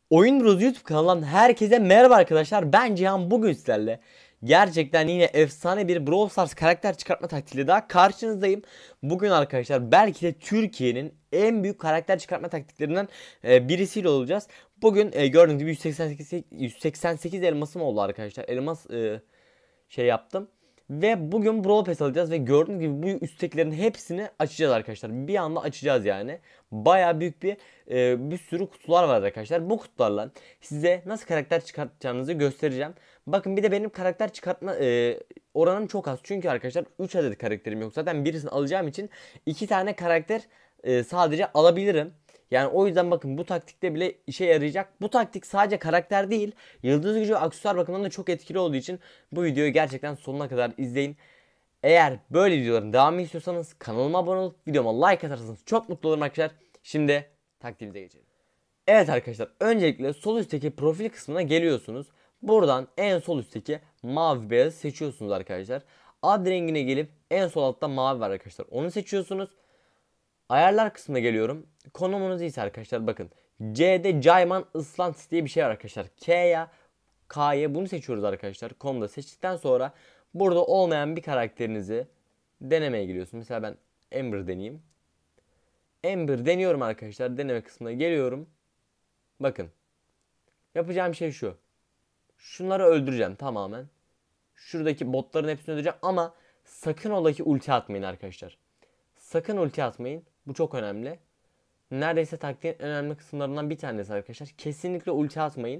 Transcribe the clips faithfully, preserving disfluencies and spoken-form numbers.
Oyun Bros YouTube kanalından herkese merhaba arkadaşlar. Ben Cihan, bugün sizlerle gerçekten yine efsane bir Brawl Stars karakter çıkartma taktiğiyle daha karşınızdayım. Bugün arkadaşlar belki de Türkiye'nin en büyük karakter çıkartma taktiklerinden e, birisiyle olacağız. Bugün e, gördüğünüz gibi yüz seksen sekiz, yüz seksen sekiz elmasım oldu arkadaşlar. Elmas e, şey yaptım. Ve bugün Brawl Pass alacağız ve gördüğünüz gibi bu üsttekilerin hepsini açacağız arkadaşlar. Bir anda açacağız yani. Baya büyük bir e, bir sürü kutular var arkadaşlar. Bu kutularla size nasıl karakter çıkartacağınızı göstereceğim. Bakın, bir de benim karakter çıkartma e, oranım çok az. Çünkü arkadaşlar üç adet karakterim yok. Zaten birisini alacağım için iki tane karakter e, sadece alabilirim. Yani o yüzden bakın, bu taktikte bile işe yarayacak. Bu taktik sadece karakter değil, yıldız gücü ve aksesuar bakımından da çok etkili olduğu için bu videoyu gerçekten sonuna kadar izleyin. Eğer böyle videoların devamını istiyorsanız kanalıma abone olup videoma like atarsanız çok mutlu olurum arkadaşlar. Şimdi taktiğimize geçelim. Evet arkadaşlar, öncelikle sol üstteki profil kısmına geliyorsunuz. Buradan en sol üstteki mavi beyaz seçiyorsunuz arkadaşlar. Ad rengine gelip en sol altta mavi var arkadaşlar, onu seçiyorsunuz. Ayarlar kısmına geliyorum. Konumunuz ise arkadaşlar bakın, C'de Cayman Islantis diye bir şey var arkadaşlar. K'ya K'ya bunu seçiyoruz arkadaşlar. Konuda seçtikten sonra burada olmayan bir karakterinizi denemeye giriyorsunuz. Mesela ben Ember deneyeyim. Ember deniyorum arkadaşlar. Deneme kısmına geliyorum. Bakın, yapacağım şey şu. Şunları öldüreceğim tamamen. Şuradaki botların hepsini öldüreceğim ama sakın ola ki ulti atmayın arkadaşlar. Sakın ulti atmayın. Bu çok önemli. Neredeyse taktiğin en önemli kısımlarından bir tanesi arkadaşlar. Kesinlikle ulti atmayın.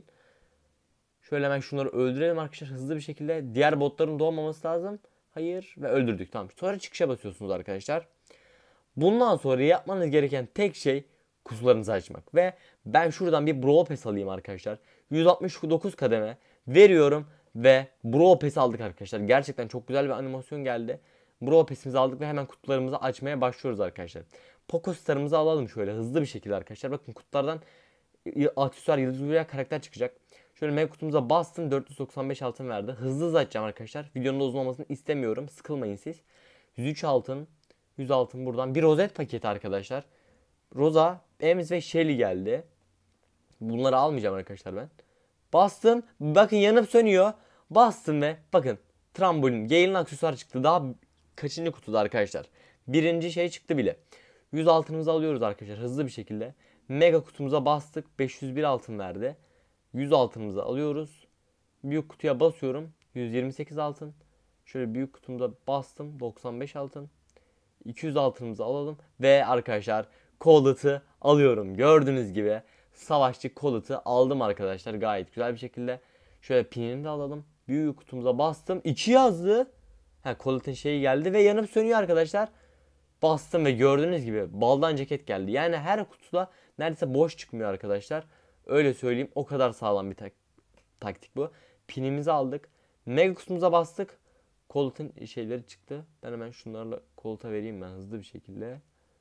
Şöyle hemen şunları öldürelim arkadaşlar hızlı bir şekilde. Diğer botların doğmaması lazım. Hayır, ve öldürdük, tamam. Sonra çıkışa basıyorsunuz arkadaşlar. Bundan sonra yapmanız gereken tek şey kutularınızı açmak. Ve ben şuradan bir Brawl Pass alayım arkadaşlar. yüz altmış dokuz kademe veriyorum ve Brawl Pass aldık arkadaşlar. Gerçekten çok güzel bir animasyon geldi. Brawl Pass'imizi aldık ve hemen kutularımızı açmaya başlıyoruz arkadaşlar. Poco Star'ımızı alalım şöyle hızlı bir şekilde arkadaşlar. Bakın, kutulardan aksesuar, yıldız veya karakter çıkacak. Şöyle mega kutumuza bastım, dört yüz doksan beş altın verdi. Hızlı hızlı açacağım arkadaşlar. Videonun da uzun olmasını istemiyorum. Sıkılmayın siz. yüz üç altın. yüz altın buradan. Bir rozet paketi arkadaşlar. Rosa, Ems ve Shelly geldi. Bunları almayacağım arkadaşlar ben. Bastım. Bakın, yanıp sönüyor. Bastım ve bakın, trambolin. Gale'in aksesuarı çıktı. Daha kaçıncı kutuda arkadaşlar? Birinci şey çıktı bile. yüz altınımızı alıyoruz arkadaşlar hızlı bir şekilde. Mega kutumuza bastık. beş yüz bir altın verdi. yüz altınımızı alıyoruz. Büyük kutuya basıyorum. yüz yirmi sekiz altın. Şöyle büyük kutumuza bastım. doksan beş altın. iki yüz altınımızı alalım. Ve arkadaşlar, Colet'ı alıyorum. Gördüğünüz gibi savaşçı Colet'ı aldım arkadaşlar. Gayet güzel bir şekilde. Şöyle pinini de alalım. Büyük kutumuza bastım. iki yazdı. Ha, Colet'ın şeyi geldi ve yanıp sönüyor arkadaşlar. Bastım ve gördüğünüz gibi baldan ceket geldi. Yani her kutuda neredeyse boş çıkmıyor arkadaşlar. Öyle söyleyeyim, o kadar sağlam bir tak taktik bu. Pinimizi aldık. Mega kutumuza bastık. Colet'ın şeyleri çıktı. Ben hemen şunlarla Colet'a vereyim ben hızlı bir şekilde.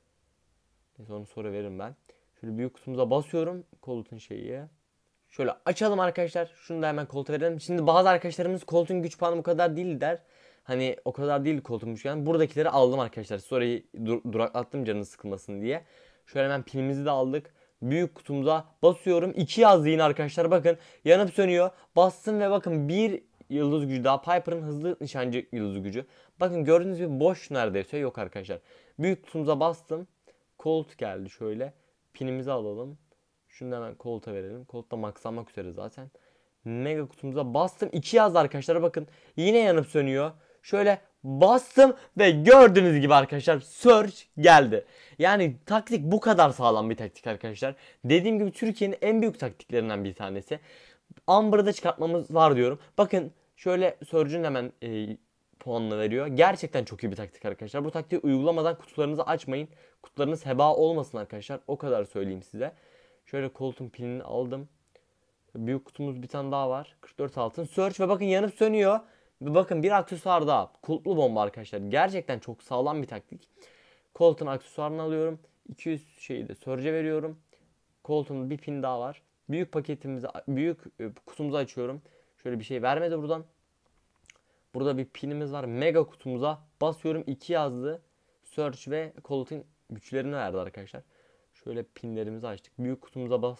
Neyse, onu sonra veririm ben. Şöyle büyük kutumuza basıyorum. Colet'ın şeyi. Şöyle açalım arkadaşlar. Şunu da hemen Colt'a verelim. Şimdi bazı arkadaşlarımız Colt'un güç puanı bu kadar değil der. Hani o kadar değil Colt'un güç puanı. Buradakileri aldım arkadaşlar. Sonrayı dur duraklattım canınız sıkılmasın diye. Şöyle hemen pinimizi de aldık. Büyük kutumuza basıyorum. iki yazdı yine arkadaşlar. Bakın, yanıp sönüyor. Bastım ve bakın, bir yıldız gücü daha. Piper'ın hızlı nişancı yıldız gücü. Bakın, gördüğünüz gibi boş neredeyse yok arkadaşlar. Büyük kutumuza bastım. Colt geldi şöyle. Pinimizi alalım. Şunu da hemen Colt'a verelim. Colt da maxlanmak üzere zaten. Mega kutumuza bastım. iki yazdı arkadaşlar, bakın. Yine yanıp sönüyor. Şöyle bastım ve gördüğünüz gibi arkadaşlar Surge geldi. Yani taktik bu kadar sağlam bir taktik arkadaşlar. Dediğim gibi Türkiye'nin en büyük taktiklerinden bir tanesi. Amber'da çıkartmamız var diyorum. Bakın, şöyle Surge'ün hemen e, puanını veriyor. Gerçekten çok iyi bir taktik arkadaşlar. Bu taktiği uygulamadan kutularınızı açmayın. Kutularınız heba olmasın arkadaşlar. O kadar söyleyeyim size. Şöyle Colt'un pilini aldım. Büyük kutumuz bir tane daha var. kırk dört altın. Search ve bakın, yanıp sönüyor. Ve bakın, bir aksesuar daha. Kulplu bomba arkadaşlar. Gerçekten çok sağlam bir taktik. Colt'un aksesuarını alıyorum. iki yüz şeyi de Surge'e veriyorum. Colt'un bir pin daha var. Büyük paketimizi, büyük kutumuzu açıyorum. Şöyle bir şey vermedi buradan. Burada bir pinimiz var. Mega kutumuza basıyorum. iki yazdı. Search ve Colt'un güçlerini verdi arkadaşlar. Şöyle pinlerimizi açtık. Büyük kutumuza bastım.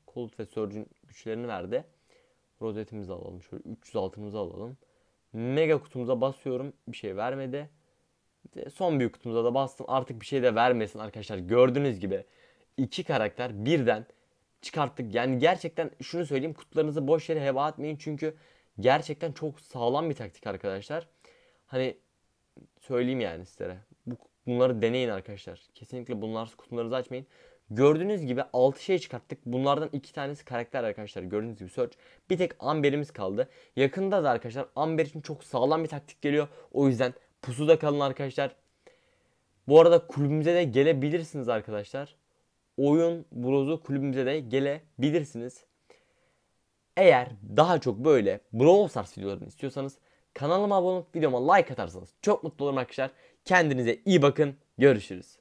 Colt ve Surge'ün güçlerini verdi. Rozetimizi alalım. Şöyle üç yüz altımızı alalım. Mega kutumuza basıyorum. Bir şey vermedi. Son büyük kutumuza da bastım. Artık bir şey de vermesin arkadaşlar. Gördüğünüz gibi iki karakter birden çıkarttık. Yani gerçekten şunu söyleyeyim. Kutularınızı boş yere heba etmeyin. Çünkü gerçekten çok sağlam bir taktik arkadaşlar. Hani söyleyeyim yani sizlere. Bu, bunları deneyin arkadaşlar. Kesinlikle bunlar kutularınızı açmayın. Gördüğünüz gibi altı şey çıkarttık. Bunlardan iki tanesi karakter arkadaşlar. Gördüğünüz gibi Search. Bir tek Amber'imiz kaldı. Yakında da arkadaşlar Amber için çok sağlam bir taktik geliyor. O yüzden pusuda kalın arkadaşlar. Bu arada kulübümüze de gelebilirsiniz arkadaşlar. Oyun Broz'u kulübümüze de gelebilirsiniz. Eğer daha çok böyle Brawl Stars videolarını istiyorsanız kanalıma abone olup videoma like atarsanız çok mutlu olurum arkadaşlar. Kendinize iyi bakın. Görüşürüz.